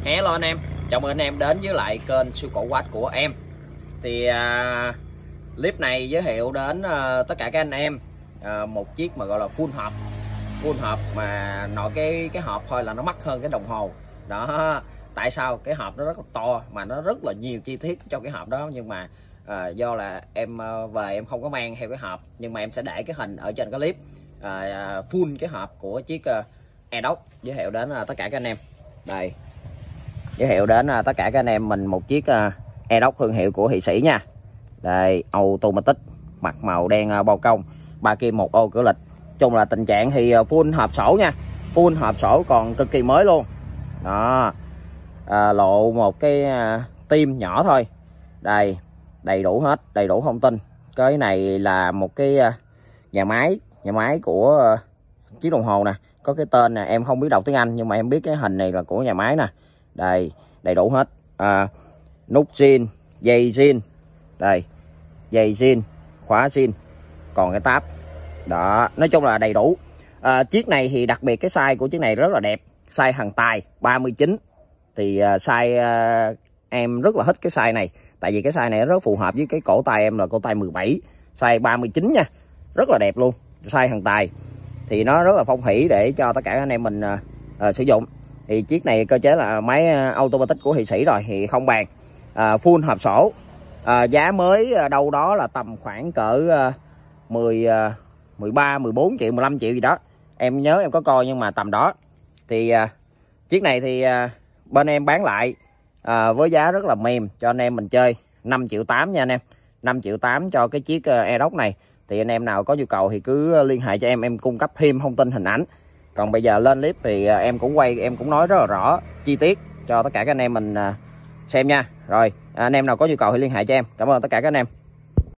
Hello anh em, chào mừng anh em đến với lại kênh siêu cổ quát của em. Thì clip này giới thiệu đến tất cả các anh em một chiếc mà gọi là full hộp mà nội cái hộp thôi là nó mắc hơn cái đồng hồ đó. Tại sao? Cái hộp nó rất là to mà nó rất là nhiều chi tiết trong cái hộp đó, nhưng mà do là em về em không có mang theo cái hộp, nhưng mà em sẽ để cái hình ở trên cái clip full cái hộp của chiếc Aerox, giới thiệu đến tất cả các anh em. Đây, giới thiệu đến tất cả các anh em mình một chiếc Aerox thương hiệu của Thụy Sĩ nha. Đây, automatic, mặt màu đen bao công, 3 kim 1 ô cửa lịch. Chung là tình trạng thì full hộp sổ nha, full hộp sổ còn cực kỳ mới luôn đó. Lộ một cái tim nhỏ thôi. Đây, đầy đủ hết, đầy đủ thông tin. Cái này là một cái nhà máy của chiếc đồng hồ nè, có cái tên nè, em không biết đọc tiếng Anh nhưng mà em biết cái hình này là của nhà máy nè. Đây, đầy đủ hết. Nút zin, dây zin, đây, dây zin, khóa zin, còn cái táp đó, nói chung là đầy đủ. Chiếc này thì đặc biệt cái size của chiếc này rất là đẹp, size hàng tài 39. Thì size em rất là thích cái size này, tại vì cái size này rất phù hợp với cái cổ tay em là cổ tay 17, size 39 nha, rất là đẹp luôn. Size hàng tài thì nó rất là phong thủy để cho tất cả anh em mình sử dụng. Thì chiếc này cơ chế là máy automatic của Thụy Sĩ rồi thì không bàn. Full hộp sổ, giá mới đâu đó là tầm khoảng cỡ 13, 14 triệu, 15 triệu gì đó. Em nhớ em có coi nhưng mà tầm đó. Thì chiếc này thì bên em bán lại với giá rất là mềm cho anh em mình chơi, 5 triệu 8 nha anh em. 5 triệu 8 cho cái chiếc Aerox này. Thì anh em nào có nhu cầu thì cứ liên hệ cho em cung cấp thêm thông tin hình ảnh. Còn bây giờ lên clip thì em cũng quay, em cũng nói rất là rõ chi tiết cho tất cả các anh em mình xem nha. Rồi anh em nào có nhu cầu thì liên hệ cho em. Cảm ơn tất cả các anh em.